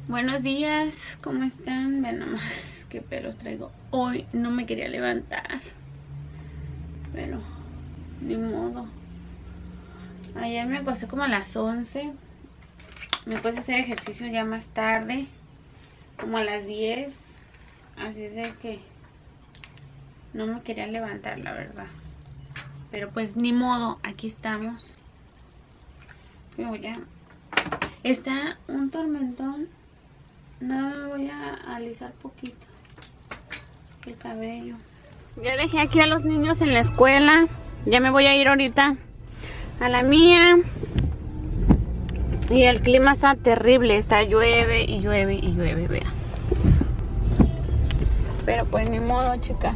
Buenos días, ¿cómo están? Vean nomás qué pelos traigo. Hoy no me quería levantar, pero ni modo. Ayer me acosté como a las 11. Me puse a hacer ejercicio ya más tarde, como a las 10. Así es de que no me quería levantar, la verdad. Pero pues ni modo, aquí estamos. Está un tormentón. Nada, me voy a alisar poquito el cabello. Ya dejé aquí a los niños en la escuela. Ya me voy a ir ahorita a la mía. Y el clima está terrible. Está llueve y llueve y llueve, vean. Pero pues ni modo, chicas.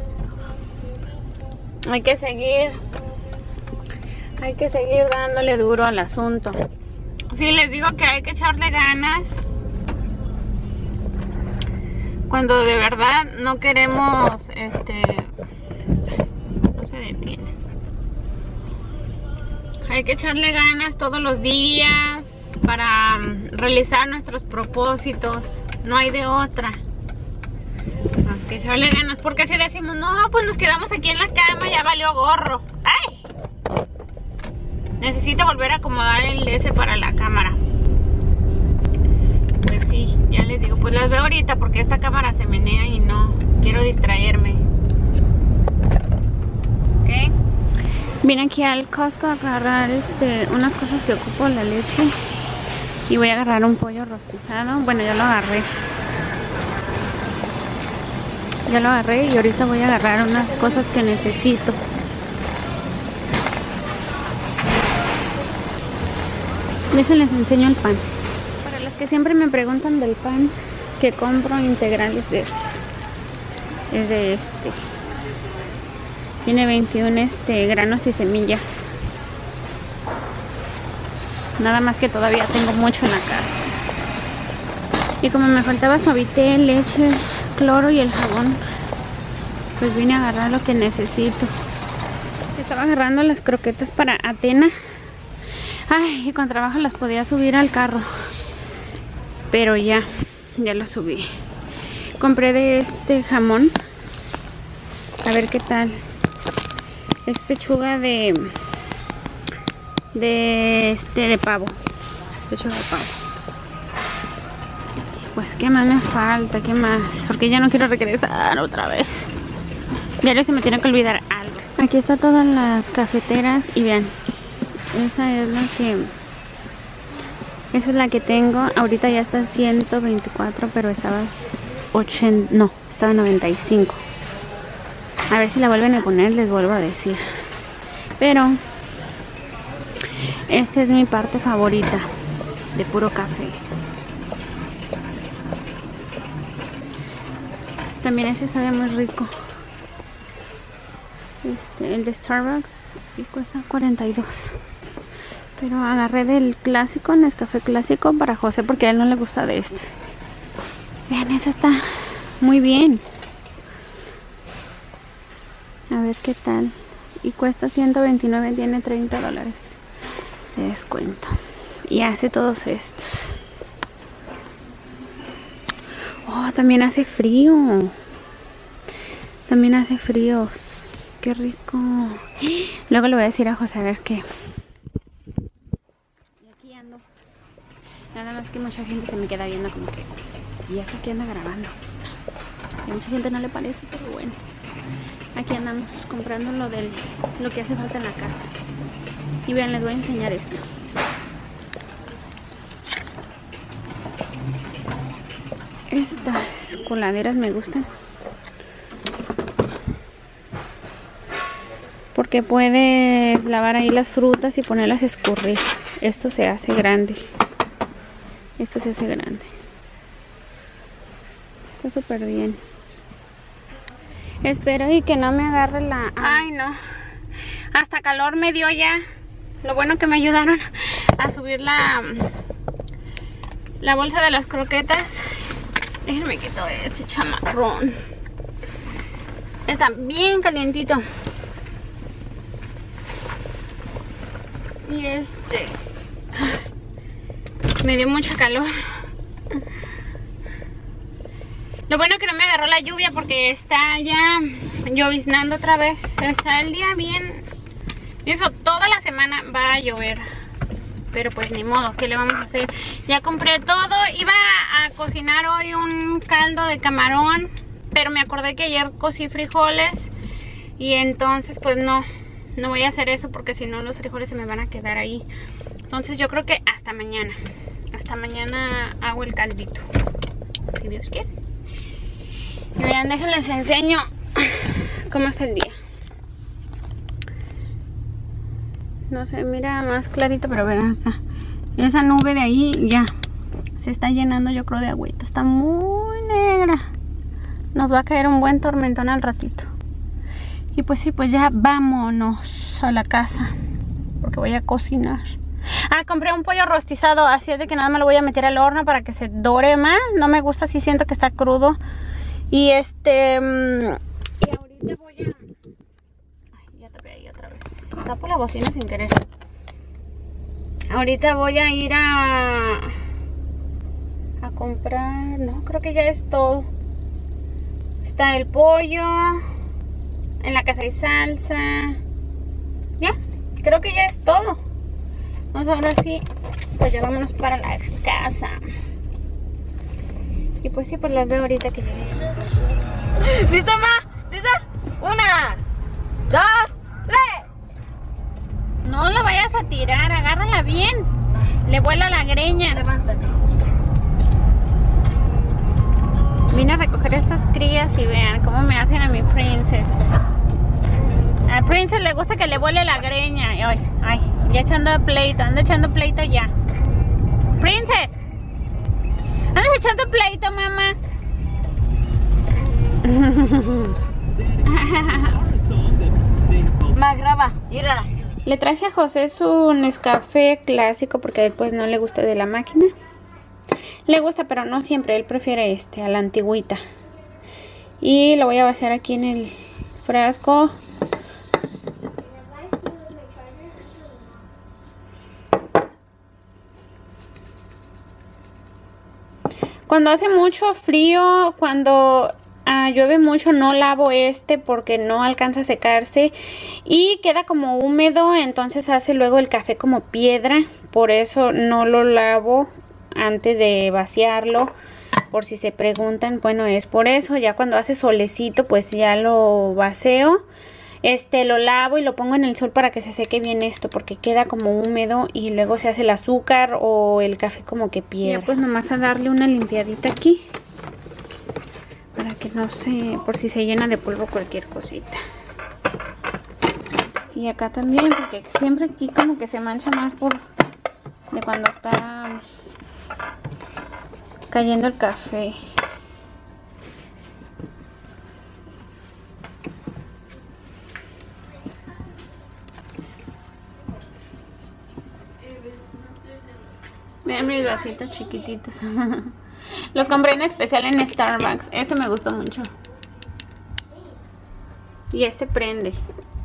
Hay que seguir dándole duro al asunto. Sí, les digo que hay que echarle ganas cuando de verdad no queremos, no se detiene. Hay que echarle ganas todos los días para realizar nuestros propósitos. No hay de otra. Más que echarle ganas, porque si decimos, no, pues nos quedamos aquí en la cama, ya valió gorro. ¡Ay! Necesito volver a acomodar el S para la cámara. Pues sí, ya les digo, pues las veo ahorita porque esta cámara se menea y no quiero distraerme. ¿Ok? Vine aquí al Costco a agarrar unas cosas que ocupo, la leche. Y voy a agarrar un pollo rostizado. Bueno, ya lo agarré. Ya lo agarré y ahorita voy a agarrar unas cosas que necesito. Déjenles enseño el pan. Para las que siempre me preguntan del pan que compro integral es de este. Tiene 21 granos y semillas. Nada más que todavía tengo mucho en la casa. Y como me faltaba suavité, leche, cloro y el jabón, pues vine a agarrar lo que necesito. Estaba agarrando las croquetas para Atena. Ay, y con trabajo las podía subir al carro, pero ya lo subí. Compré de este jamón, a ver qué tal. Es pechuga de pavo. Pechuga de pavo. Pues qué más me falta, qué más, porque ya no quiero regresar otra vez. Diario se me tiene que olvidar algo. Aquí está todas las cafeteras y vean. Esa es la que tengo. Ahorita ya está 124, pero estaba 80, no, estaba 95. A ver si la vuelven a poner, les vuelvo a decir. Pero esta es mi parte favorita de puro café. También ese sabe muy rico. El de Starbucks y cuesta 42. Pero agarré del clásico, Nescafé clásico para José porque a él no le gusta de este. Vean, esa está muy bien. A ver qué tal. Y cuesta 129, tiene $30 de descuento. Y hace todos estos. Oh, también hace frío. También hace fríos. Qué rico. Luego le voy a decir a José a ver qué. Y aquí ando. Nada más que mucha gente se me queda viendo como que, y hasta aquí anda grabando. Y a mucha gente no le parece, pero bueno. Aquí andamos comprando lo que hace falta en la casa. Y vean, les voy a enseñar esto. Estas coladeras me gustan. Porque puedes lavar ahí las frutas y ponerlas a escurrir. Esto se hace grande. Esto se hace grande. Está súper bien. Espero y que no me agarre la... Ay, no. Hasta calor me dio ya. Lo bueno que me ayudaron a subir la bolsa de las croquetas. Déjenme quitar este chamarrón. Está bien calientito. Y me dio mucha calor. Lo bueno que no me agarró la lluvia porque está ya lloviznando otra vez. Está el día bien feo. Toda la semana va a llover. Pero pues ni modo, ¿qué le vamos a hacer? Ya compré todo. Iba a cocinar hoy un caldo de camarón, pero me acordé que ayer cocí frijoles. Y entonces pues no voy a hacer eso porque si no los frijoles se me van a quedar ahí. Entonces yo creo que hasta mañana. Hasta mañana hago el caldito, si Dios quiere. Y vean, déjenles enseño cómo está el día. No sé, mira más clarito, pero vean acá. Esa nube de ahí ya se está llenando, yo creo, de agüita. Está muy negra. Nos va a caer un buen tormentón al ratito. Y pues sí, pues ya vámonos a la casa, porque voy a cocinar. Ah, compré un pollo rostizado, así es de que nada más lo voy a meter al horno para que se dore más. No me gusta, si siento que está crudo. Y y ahorita voy a... Ay, ya tapé ahí otra vez. Tapo la bocina sin querer. Ahorita voy a ir a comprar... No, creo que ya es todo. Está el pollo. En la casa hay salsa. Ya, creo que ya es todo. Vamos ahora sí, pues ya vámonos para la casa. Y pues sí, pues las veo ahorita que llegue. ¿Lista, ma? ¿Lista? 1, 2, 3. No la vayas a tirar, agárrala bien. Le vuela la greña. Levántate. Vine a recoger estas crías y vean cómo me hacen a mi Princess. A Princess le gusta que le vuele la greña. Ay, ya echando pleito, anda echando pleito ya. Princess, andas echando pleito, mamá. Ma, graba, mírala. Le traje a José su Nescafé clásico porque a él pues no le gusta de la máquina. Le gusta, pero no siempre, él prefiere a la antigüita. Y lo voy a vaciar aquí en el frasco. Cuando hace mucho frío, cuando llueve mucho, no lavo porque no alcanza a secarse y queda como húmedo, entonces hace luego el café como piedra. Por eso no lo lavo antes de vaciarlo, por si se preguntan. Bueno, es por eso. Ya cuando hace solecito pues ya lo vacío. Lo lavo y lo pongo en el sol para que se seque bien porque queda como húmedo y luego se hace el azúcar o el café como que piedra. Ya pues nomás a darle una limpiadita aquí para que no por si se llena de polvo cualquier cosita. Y acá también, porque siempre aquí como que se mancha más de cuando está cayendo el café. Vean mis vasitos chiquititos. Los compré en especial en Starbucks. Este me gustó mucho. Y este prende.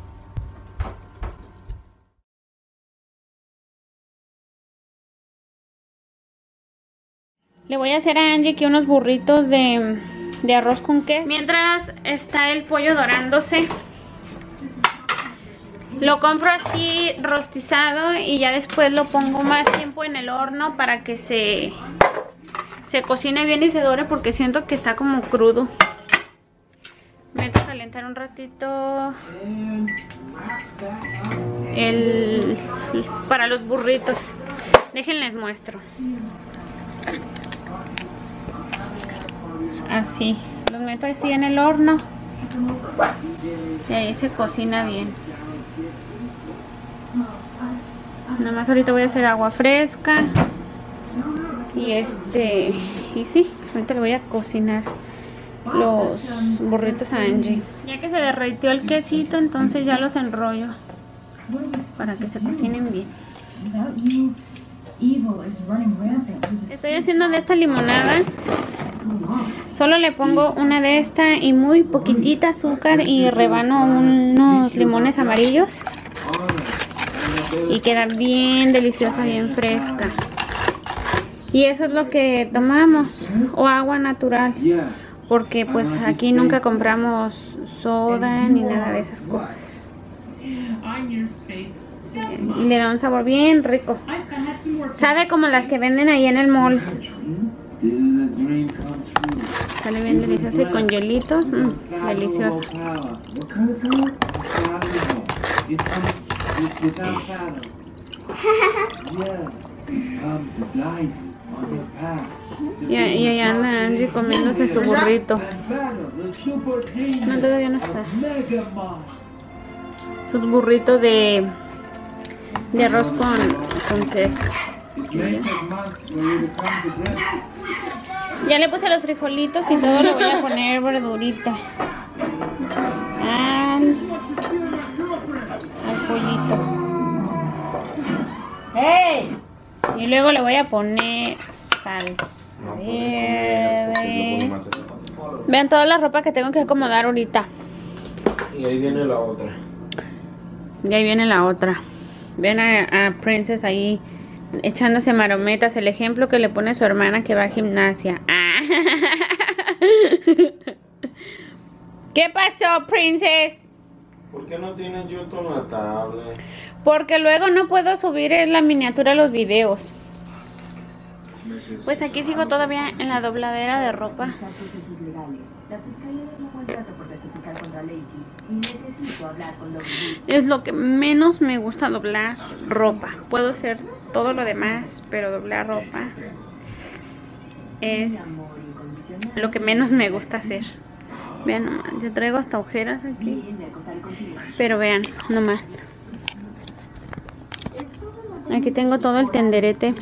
Le voy a hacer a Angie aquí unos burritos de arroz con queso. Mientras está el pollo dorándose. Lo compro así rostizado y ya después lo pongo más tiempo en el horno para que se cocine bien y se dore, porque siento que está como crudo. Meto a calentar un ratito para los burritos. Déjenles muestro. Así, los meto así en el horno y ahí se cocina bien. Nada más ahorita voy a hacer agua fresca y y sí, ahorita le voy a cocinar los burritos a Angie. Ya que se derritió el quesito, entonces ya los enrollo para que se cocinen bien. Estoy haciendo de esta limonada. Solo le pongo una de esta y muy poquitita azúcar y rebano unos limones amarillos. Y queda bien deliciosa, bien fresca. Y eso es lo que tomamos, o agua natural, porque pues aquí nunca compramos soda ni nada de esas cosas. Y le da un sabor bien rico. Sabe como las que venden ahí en el mall. Sale bien delicioso y con hielitos. Delicioso. Y allá anda Angie comiéndose su burrito. No, todavía no está. Sus burritos de arroz con queso. Ya le puse los frijolitos y todo, le voy a poner verdurita al pollito. ¡Hey! Y luego le voy a poner salsa verde. Vean toda la ropa que tengo que acomodar ahorita. Y ahí viene la otra. Y ahí viene la otra. Ven a Princess ahí echándose marometas. El ejemplo que le pone su hermana que va a gimnasia. ¿Qué pasó, Princess? ¿Por qué no tienes YouTube en la tablet? Porque luego no puedo subir la miniatura a los videos. Pues aquí sigo todavía en la dobladera de ropa. Es lo que menos me gusta, doblar ropa. Puedo hacer todo lo demás, pero doblar ropa es lo que menos me gusta hacer. Vean nomás, yo traigo hasta ojeras aquí. Pero vean nomás. Aquí tengo todo el tenderete.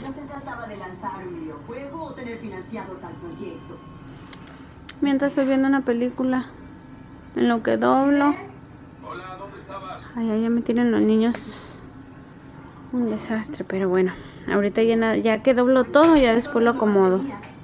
Mientras estoy viendo una película, en lo que doblo. Ay, ya me tienen los niños un desastre, pero bueno, ahorita ya que doblo todo, ya después lo acomodo.